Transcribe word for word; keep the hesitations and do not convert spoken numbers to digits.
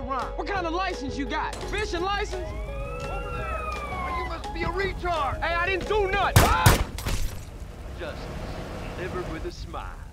crime. What kind of license you got? Fishing license? Over there! Oh, you must be a retard! Hey, I didn't do nothing! Ah! Justice delivered with a smile.